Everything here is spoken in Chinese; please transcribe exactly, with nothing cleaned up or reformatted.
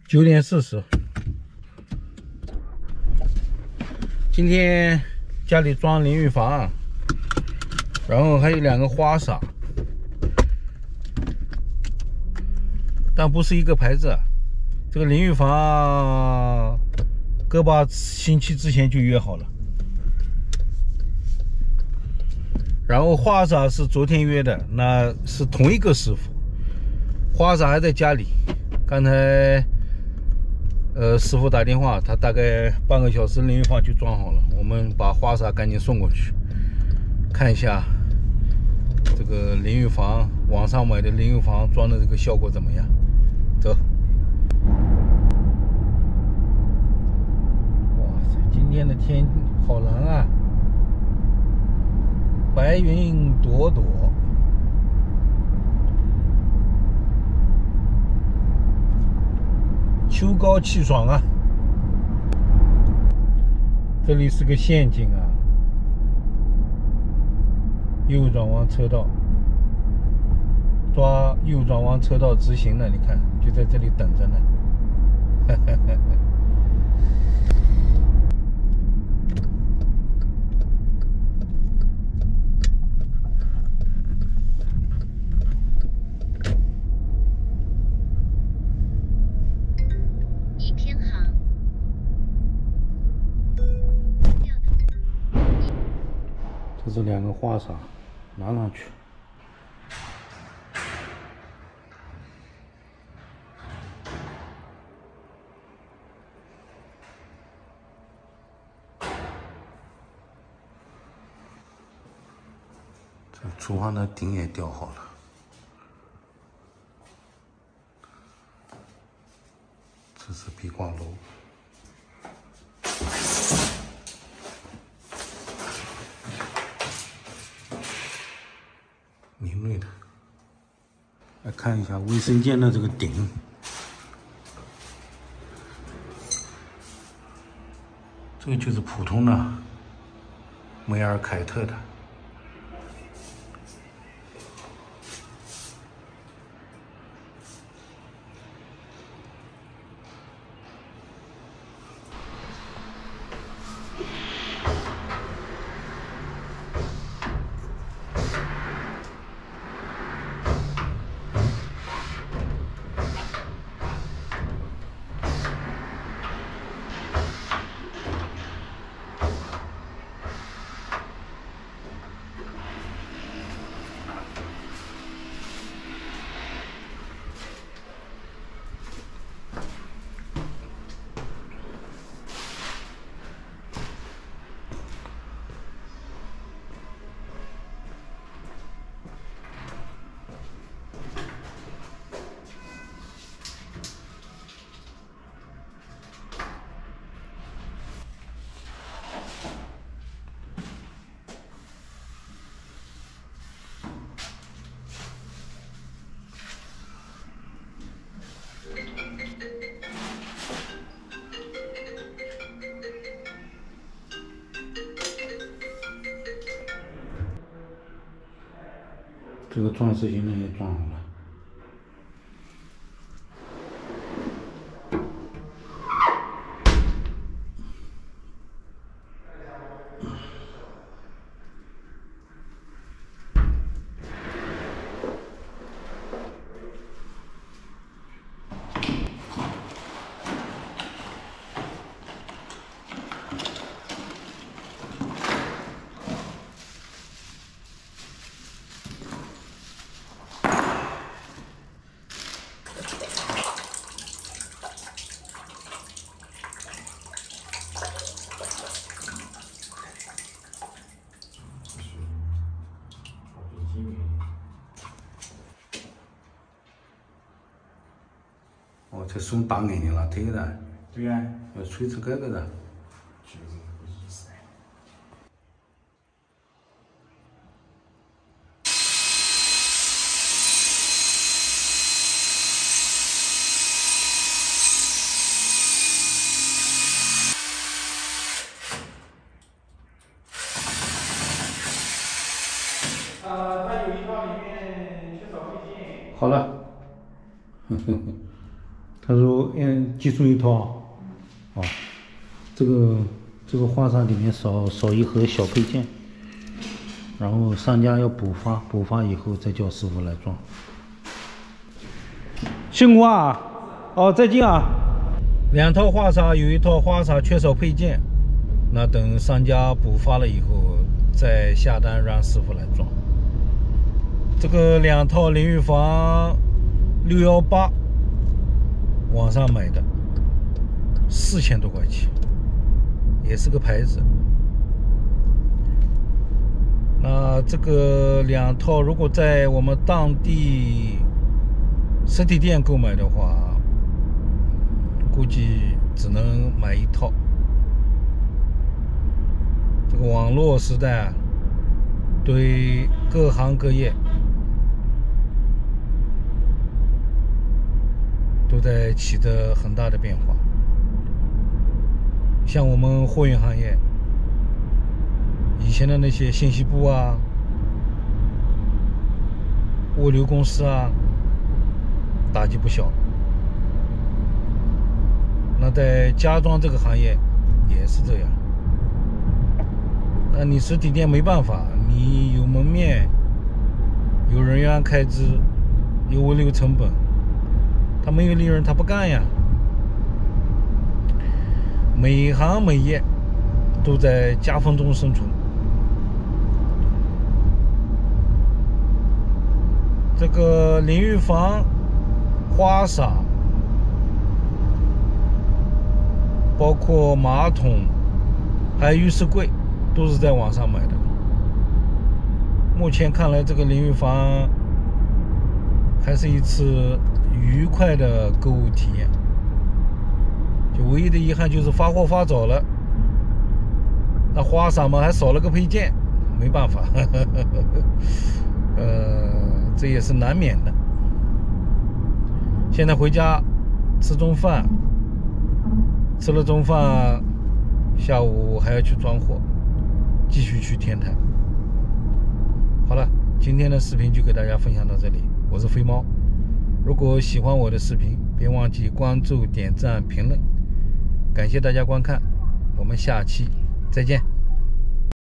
九点四十，今天家里装淋浴房，然后还有两个花洒，但不是一个牌子。这个淋浴房个把星期之前就约好了，然后花洒是昨天约的，那是同一个师傅，花洒还在家里。刚才呃，师傅打电话，他大概半个小时淋浴房就装好了。我们把花洒赶紧送过去，看一下这个淋浴房，网上买的淋浴房装的这个效果怎么样？走。哇塞，今天的天好蓝啊，白云朵朵。秋高气爽啊！这里是个陷阱啊，右转弯车道，抓右转弯车道直行了，你看，就在这里等着呢。这是两个花洒，拿上去。这厨房的顶也吊好了。这是壁挂楼。明锐的，来看一下卫生间的这个顶，这个就是普通的梅尔凯特的。这个装饰性能也装好了。哦，这送大眼睛了，这个人。对呀，要吹这个个的。就是这个意思。呃，它有一套里面缺少配件。好了。呵呵呵。 他说，嗯，寄送一套，啊，这个这个花洒里面少少一盒小配件，然后商家要补发，补发以后再叫师傅来装。辛苦啊！哦，再见啊！两套花洒，有一套花洒缺少配件，那等商家补发了以后再下单让师傅来装。这个两套淋浴房六一八，网上买的，四千多块钱，也是个牌子。那这个两套如果在我们当地实体店购买的话，估计只能买一套。这个网络时代对各行各业都在起着很大的变化。像我们货运行业，以前的那些信息部啊、物流公司啊，打击不小。那在家装这个行业也是这样。那你实体店没办法，你有门面，有人员开支，有物流成本，他没有利润他不干呀。每行每业都在夹缝中生存。这个淋浴房、花洒，包括马桶，还有浴室柜，都是在网上买的。目前看来，这个淋浴房还是一次愉快的购物体验。就唯一的遗憾就是发货发早了，那花洒嘛还少了个配件，没办法，呵呵呵呃，这也是难免的。现在回家吃中饭，吃了中饭，下午还要去装货，继续去天台。好了，今天的视频就给大家分享到这里，我是飞猫。如果喜欢我的视频，别忘记关注、点赞、评论，感谢大家观看，我们下期再见。